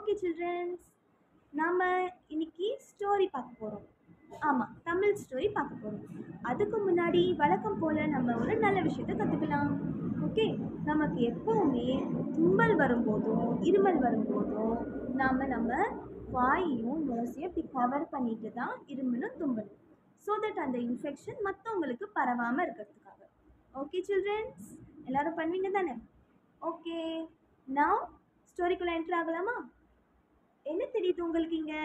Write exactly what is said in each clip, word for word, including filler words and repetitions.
Okay children's, நாம் இன்னைக்கு story பார்க்க போகிறோம். ஆமாம், தமிழ் ஸ்டோரி பார்க்க போகிறோம். அதுக்கு முன்னாடி வழக்கம் போல் நம்ம ஒரு நல்ல விஷயத்தை கற்றுக்கலாம். ஓகே, நமக்கு எப்போவுமே தும்மல் வரும்போதும் இருமல் வரும்போதும் நாம் நம்ம வாயையும் நோஸையும் இப்படி கவர் பண்ணிட்டு தான் இருமலும் தும்பலும், ஸோ தட் அந்த இன்ஃபெக்ஷன் மற்றவங்களுக்கு பரவாமல் இருக்கிறதுக்காக. ஓகே சில்ட்ரன்ஸ், எல்லாரும் பண்ணுவீங்க தானே? ஓகே, நான் ஸ்டோரிக்குள்ளே என்ட்ரு ஆகலாமா? என்ன தெரியுது உங்களுக்கு? இங்க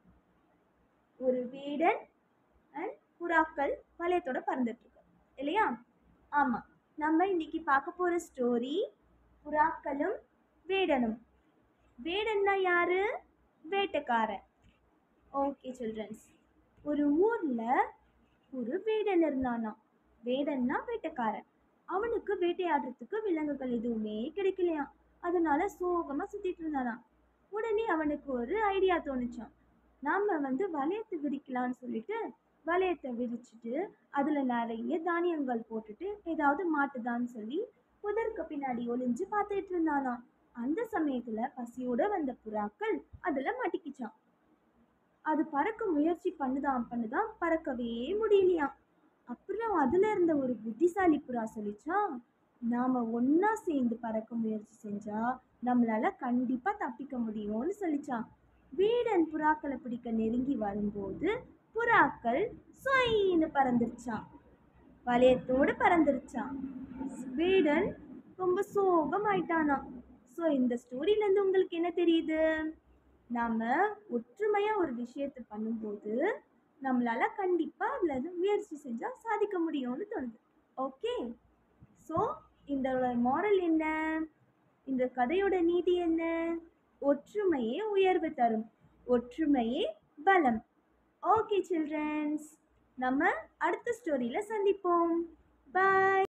ஒரு வேடன் அண்ட் புறாக்கள் வளையத்தோட பறந்துட்டு இருக்கு இல்லையா? ஆமா, நம்ம இன்னைக்கு பார்க்க போற ஸ்டோரி புறாக்களும் வேடனும். வேடன்னா யாரு? வேட்டைக்காரன். ஓகே சில்ட்ரன்ஸ், ஒரு ஊர்ல ஒரு வேடன் இருந்தானா. வேடன்னா வேட்டைக்காரன். அவனுக்கு வேட்டையாடுறதுக்கு விலங்குகள் எதுவுமே கிடைக்கலையாம். அதனால சோகமா சுத்திட்டு இருந்தானா. உடனே அவனுக்கு ஒரு ஐடியா தோணுச்சான். நாம வந்து வளையத்தை விரிக்கலான்னு சொல்லிட்டு வளையத்தை விரிச்சுட்டு அதுல நிறைய தானியங்கள் போட்டுட்டு ஏதாவது மாட்டுதான்னு சொல்லி புதருக்கு பின்னாடி ஒளிஞ்சு பார்த்துட்டு இருந்தானா. அந்த சமயத்துல பசியோட வந்த புறாக்கள் அதுல மாட்டிக்கிச்சான். அது பறக்க முயற்சி பண்ணுதான் பண்ணுதான் பறக்கவே முடியலையாம். அப்புறம் அதுல இருந்த ஒரு புத்திசாலி புறா சொல்லிச்சான், நாம ஒன்னா சேர்ந்து பறக்க முயற்சி செஞ்சா நம்மளால கண்டிப்பா தப்பிக்க முடியும்னு சொல்லிச்சான். வேடன் புறாக்களை பிடிக்க நெருங்கி வரும்போது புறாக்கள் சொயின்னு பறந்துருச்சான், வளையத்தோடு பறந்துருச்சான். வேடன் ரொம்ப சோகம் ஆயிட்டானா. ஸோ இந்த ஸ்டோரியில இருந்து உங்களுக்கு என்ன தெரியுது? நாம ஒற்றுமையா ஒரு விஷயத்தை பண்ணும்போது நம்மளால கண்டிப்பா அதுல முயற்சி செஞ்சா சாதிக்க முடியும்னு தோணுது. ஓகே, ஸோ இந்த மாரல் என்ன? இந்த கதையோட நீதி என்ன? ஒற்றுமையே உயர்வு தரும், ஒற்றுமையே பலம். ஓகே சில்ட்ரன்ஸ், நம்ம அடுத்த ஸ்டோரியில சந்திப்போம். பாய்.